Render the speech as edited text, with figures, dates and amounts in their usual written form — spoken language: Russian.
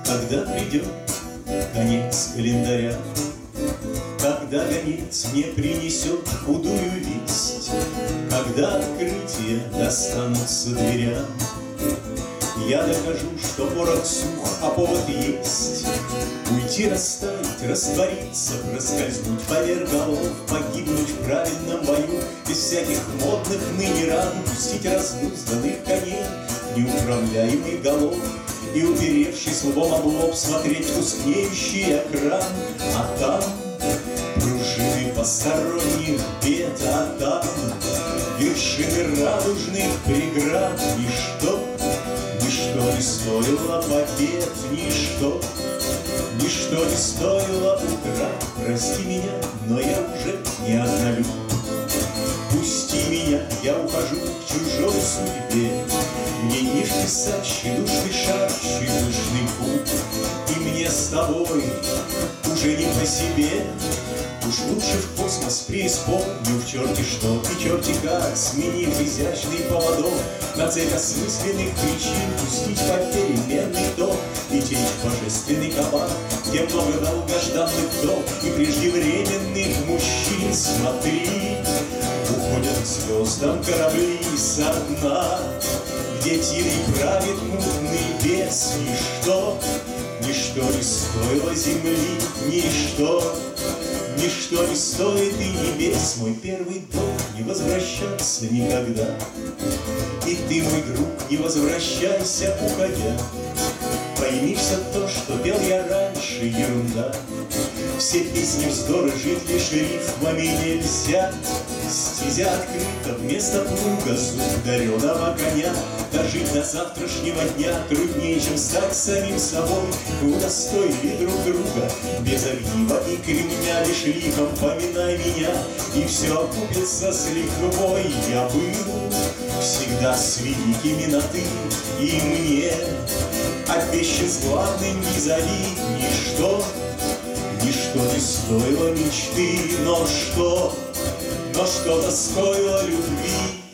Когда придет конец календаря, когда гонец мне принесет худую весть, когда открытия достанутся дверям, я докажу, что порох сух, а повод есть. Уйти, растаять, раствориться, проскользнуть поверх голов, погибнуть в правильном бою, без всяких модных ныне ран, пустить разнузданных коней, неуправляемый голов, и, уперевшись лбом об лоб, смотреть в тускнеющий экран. А там пружины посторонних бед, а там вершины радужных преград. Ничто не стоило побед, ничто не стоило утрат. Прости меня, но я уже не обновлю. Пусти меня, я ухожу к чужой судьбе. Мне не вписать тщедушный шаг, тщедушный путь, и мне с тобой уже не по себе. Уж лучше в космос преисподнюю, в черти что и черти как, сменив изящный поводок на цепь осмысленных причин, пустить попеременный ток и течь божественный кабак, где много долгожданных вдов и преждевременных мужчин. Смотри, уходят к звездам корабли со дна, где тирой правит мутный бес. Ничто не стоило земли, ничто не стоит и небес. Мой первый долг — не возвращаться никогда, и ты, мой друг, не возвращайся, уходя. Пойми, все то, что пел я раньше, ерунда. Все песни вздоры, жить лишь рифмами нельзя. Стезя открыта, вместо плуга зуб дареного коня. Дожить до завтрашнего дня труднее, чем стать самим собой. Мы удостоили друг друга без огнива и кремня, лишь лихом поминай меня, и все окупится с лихвой. Я был всегда с великими на ты, и мне обещан главным не зови. Ничто не стоило мечты, но что-то стоило любви.